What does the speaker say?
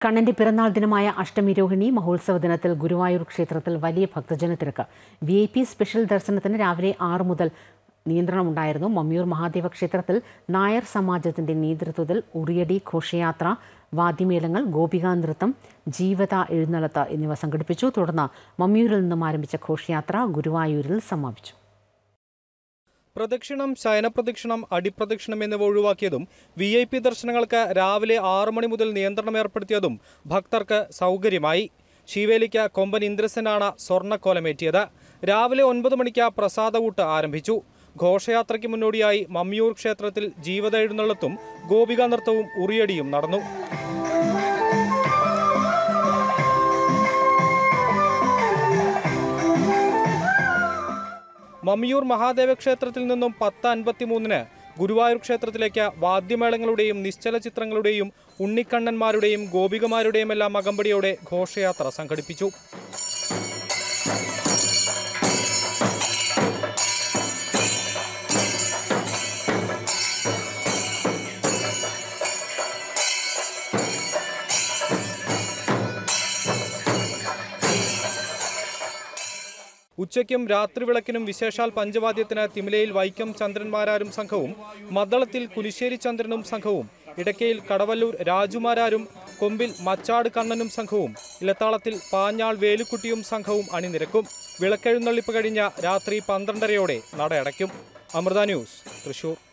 കണ്ണന്റെ പിറന്നാൾ ദിനമായ അഷ്ടമിരോഹിണി മഹോത്സവ ദിനത്തിൽ ഗുരുവായൂർ ക്ഷേത്രത്തിൽ വലിയ ഭക്തജന തിരക്ക്. VIP സ്പെഷ്യൽ ദർശനത്തിന് രാവിലെ 6 മുതൽ നിയന്ത്രണമുണ്ടായിരുന്നു. മമ്മിയൂർ മഹാദേവ ക്ഷേത്രത്തിൽ നായർ സമാജത്തിന്റെ നേതൃത്വത്തിൽ ഉറിയടി ഘോഷയാത്ര, വാദ്യമേളങ്ങൾ, ഗോപികാ നൃത്തം, ജീവത എഴുന്നള്ളത്ത് എന്നിവ സംഘടിപ്പിച്ചു. തുടർന്ന് മമ്മിയൂരിൽ നിന്നും ആരംഭിച്ച ഘോഷയാത്ര ഗുരുവായൂരിൽ സമാപിച്ചു. പ്രദക്ഷിണം, ശയനപ്രദക്ഷിണം, അടിപ്രദക്ഷിണം എന്നിവ ഒഴിവാക്കിയതും VIP ദർശനങ്ങൾക്ക് രാവിലെ 6 മണി മുതൽ നിയന്ത്രണം ഏർപ്പെടുത്തിയതും ഭക്തർക്ക് സൗകര്യമായി. ശീവേലിക്ക് കൊമ്പൻ ഇന്ദ്രസനാണ് സ്വർണ്ണക്കോലമേറ്റിയത്. രാവിലെ 9 മണിക്ക് പ്രസാദകൂട്ട് ആരംഭിച്ചു. ഘോഷയാത്രയ്ക്ക് മുന്നോടിയായി മമ്മിയൂർ ക്ഷേത്രത്തിൽ ജീവത എഴുന്നള്ളത്തും ഗോപികാ നൃത്തവും ഉറിയടിയും നടന്നു. മമ്മിയൂർ മഹാദേവ ക്ഷേത്രത്തിൽ നിന്നും 10:53 ഗുരുവായൂർ ക്ഷേത്രത്തിലേക്ക് വാദ്യമേളങ്ങളുടെയും നിശ്ചല ചിത്രങ്ങളുടെയും ഉണ്ണിക്കണ്ണന്മാരുടെയും ഗോപികമാരുടെയും എല്ലാം അകമ്പടിയോടെ ഘോഷയാത്ര സംഘടിപ്പിച്ചു. ഉച്ചയ്ക്കും രാത്രി വിളക്കിനും വിശേഷാൽ പഞ്ചവാദ്യത്തിന് തിമിലയിൽ വൈക്കം ചന്ദ്രന്മാരാരും സംഘവും, മദ്ദളത്തിൽ കുലിശ്ശേരി ചന്ദ്രനും സംഘവും, ഇടക്കയിൽ കടവല്ലൂർ രാജുമാരാരും, കൊമ്പിൽ മച്ചാട് കണ്ണനും സംഘവും, ഇലത്താളത്തിൽ പാഞ്ഞാൾ വേലുക്കുട്ടിയും സംഘവും അണിനിരക്കും. വിളക്കെഴുന്നള്ളിപ്പ് കഴിഞ്ഞ രാത്രി 12:30 നട അടയ്ക്കും. അമൃത ന്യൂസ്, തൃശൂർ.